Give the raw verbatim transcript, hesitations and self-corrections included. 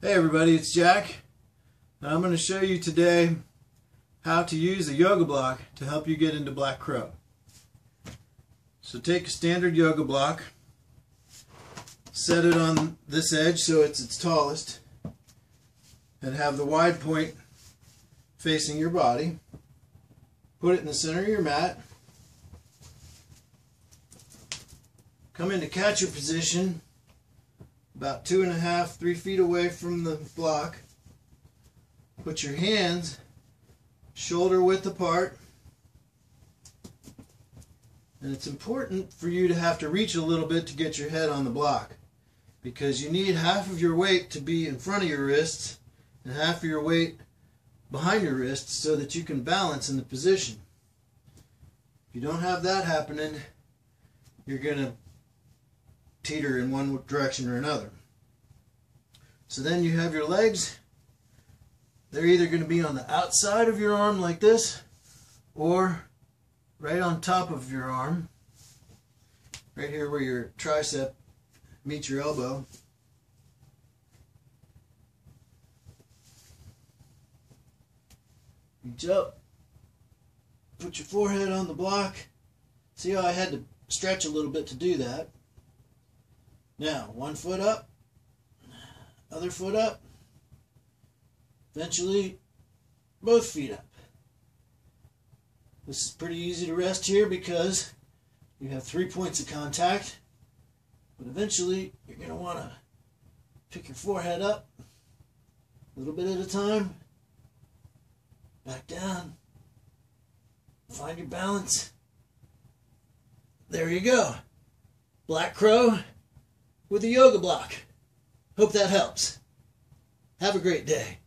Hey everybody, it's Jack, and I'm going to show you today how to use a yoga block to help you get into Black Crow. So take a standard yoga block, set it on this edge so it's its tallest, and have the wide point facing your body. Put it in the center of your mat. Come into catcher position about two and a half, three feet away from the block. Put your hands shoulder width apart. And it's important for you to have to reach a little bit to get your head on the block, because you need half of your weight to be in front of your wrists and half of your weight behind your wrists so that you can balance in the position. If you don't have that happening, you're going to teeter in one direction or another. So then you have your legs. They're either going to be on the outside of your arm like this, or right on top of your arm, right here where your tricep meets your elbow. Reach up, put your forehead on the block. See how I had to stretch a little bit to do that? Now, one foot up, other foot up, eventually both feet up. This is pretty easy to rest here because you have three points of contact, but eventually you're going to want to pick your forehead up a little bit at a time, back down, find your balance. There you go. Black Crow with a yoga block. Hope that helps. Have a great day.